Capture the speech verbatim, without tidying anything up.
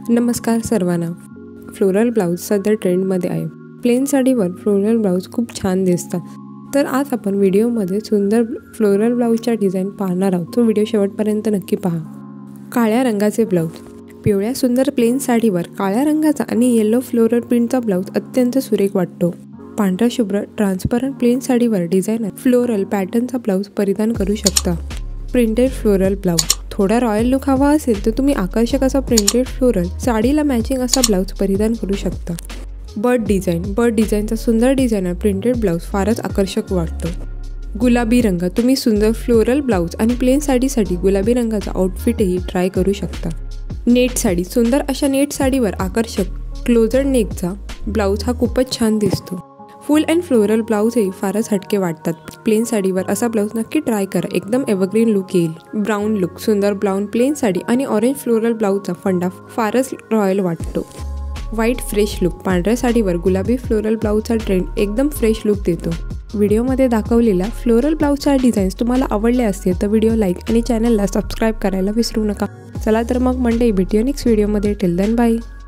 नमस्कार सर्वांना. Floral blouse सध्या ट्रेंडमध्ये आहे. प्लेन साडीवर फ्लोरल ब्लाऊज खूप छान दिसतात. तर आज आपण व्हिडिओमध्ये सुंदर फ्लोरल ब्लाऊजच्या डिझाईन पाहणार आहोत. तो व्हिडिओ शेवटपर्यंत नक्की पहा. काळ्या रंगाचे ब्लाऊज. पिवळ्या सुंदर प्लेन साडीवर काळ्या रंगाचा आणि येलो फ्लोरल प्रिंटचा ब्लाऊज अत्यंत सुरेख वाटतो. पांढऱ्या शुभ्र ट्रान्सपरंट प्लेन साडीवर डिझायनर फ्लोरल पॅटर्नचा ब्लाऊज परिधान करू शकता. Printed floral blouse. थोडा रॉयल लुक हवा असेल तर तुम्ही आकर्षक असा प्रिंटेड फ्लोरल साडीला मॅचिंग असा ब्लाऊज परिधान करू शकता. Bird design. बर्ड डिझाईनचा सुंदर डिझायनर प्रिंटेड ब्लाऊज फारच आकर्षक वाटतो. गुलाबी रंग. तुम्ही सुंदर फ्लोरल ब्लाऊज आणि प्लेन साडीसाठी गुलाबी रंगाचा आउटफिटही ट्राय करू शकता. नेट साडी. सुंदर अशा नेट साडीवर आकर्षक क्लोजर नेकचा ब्लाऊज हा खूपच छान दिसतो. फुल अँड फ्लोरल ब्लाऊजही फारच हटके वाटतात. प्लेन साडीवर असा ब्लाऊज नक्की ट्राय करा. एकदम एव्हरग्रीन लुक येईल. Brown look. सुंदर ब्राऊन प्लेन साडी आणि ऑरेंज फ्लोरल ब्लाऊजचा फंडा फारच रॉयल वाटतो. White fresh look. पांढऱ्या साडीवर गुलाबी फ्लोरल ब्लाऊजचा ट्रेंड एकदम फ्रेश लुक देतो. व्हिडिओमध्ये दाखवलेल्या फ्लोरल ब्लाऊजच्या डिझाईन्स तुम्हाला आवडले असतील तर व्हिडिओ लाईक आणि चॅनलला सबस्क्राईब करायला विसरू नका. चला तर मग मंडळी, भेटूया नेक्स्ट व्हिडिओमध्ये. Till then bye.